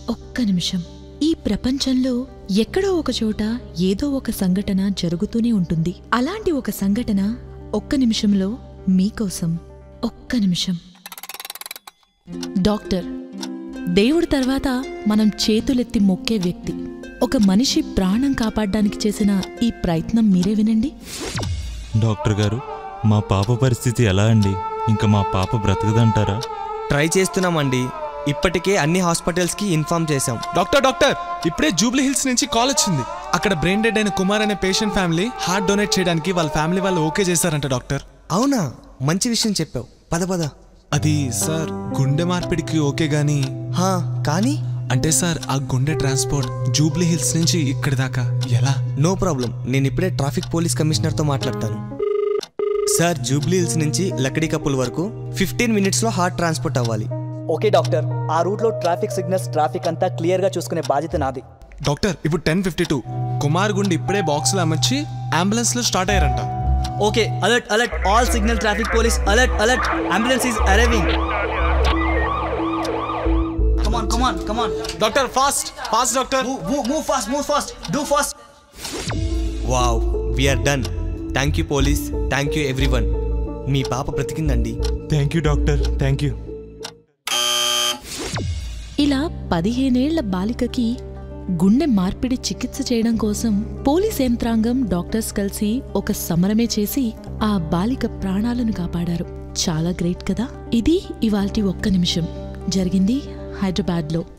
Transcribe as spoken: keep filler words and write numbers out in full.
ఒక్క నిమిషం. ఈ ప్రపంచంలో ఎక్కడో ఒక చోట ఏదో ఒక సంఘటన జరుగుతూనే ఉంటుంది. అలాంటి ఒక సంఘటన ఒక్క నిమిషంలో మీకోసం. ఒక్క నిమిషం. డాక్టర్ దేవుడి తర్వాత మనం చేతులెత్తి మొక్కే వ్యక్తి. ఒక మనిషి ప్రాణం కాపాడడానికి చేసిన ఈ ప్రయత్నం మీరే వినండి. డాక్టర్ గారు, మా పాప పరిస్థితి ఎలా అండి? ఇంకా మా పాప బ్రతకదంటారా? ట్రై చేస్తున్నామండి. ఇప్పటికే అన్ని హాస్పిటల్స్కి ఇన్ఫార్మ్ చేశాం. డాక్టర్ డాక్టర్ ఇప్పుడే జూబ్లీ హిల్స్ నుంచి కాల్ వచ్చింది. అక్కడ బ్రెయిన్ డెడ్ అయిన కుమార్ అనే పేషెంట్ ఫ్యామిలీ హార్ట్ డొనేట్ చేయడానికి వాళ్ళ ఫ్యామిలీ వాళ్ళు ఓకే చేశారంట డాక్టర్. అవునా? మంచి విషయం చెప్పావు. పద పద. అది సార్ గుండె మార్పిడికి ఓకే గానీ. హా కానీ అంటే సార్ ఆ గుండె ట్రాన్స్పోర్ట్ జూబ్లీ హిల్స్ నుంచి ఇక్కడి దాకా ఎలా? No problem. నేను ఇప్పుడే ట్రాఫిక్ పోలీస్ కమిషనర్తో మాట్లాడతాను. సార్, జూబ్లీ హిల్స్ నుంచి లక్కడి కప్పుల వరకు ఫిఫ్టీన్ మినిట్స్లో హార్ట్ ట్రాన్స్పోర్ట్ అవ్వాలి. ఓకే డాక్టర్, ఆ రూట్లో ట్రాఫిక్ సిగ్నల్స్ ట్రాఫిక్ అంతా క్లియర్గా చూసుకునే బాధ్యత నాది. డాక్టర్ ఇప్పుడు టెన్ ఫిఫ్టీ టూ కుమార్ గుండె ఇప్పుడే బాక్స్లో అమర్చి అంబులెన్స్లో స్టార్ట్ అయ్యారంట. Okay, alert alert all signal traffic police alert alert ambulance is arriving. Come on come on come on doctor, fast fast doctor. Move fast move fast do fast. Wow, we are done. Thank you police, thank you everyone. మీ పాప బ్రతికిందండి. Thank you doctor, thank you. ఇలా పదిహేనేళ్ల బాలికకి గుండె మార్పిడి చికిత్స చేయడం కోసం పోలీస్ యంత్రాంగం, డాక్టర్స్ కలిసి ఒక సమరమే చేసి ఆ బాలిక ప్రాణాలను కాపాడారు. చాలా గ్రేట్ కదా. ఇది ఇవాల్టి ఒక్క నిమిషం. జరిగింది హైదరాబాద్లో.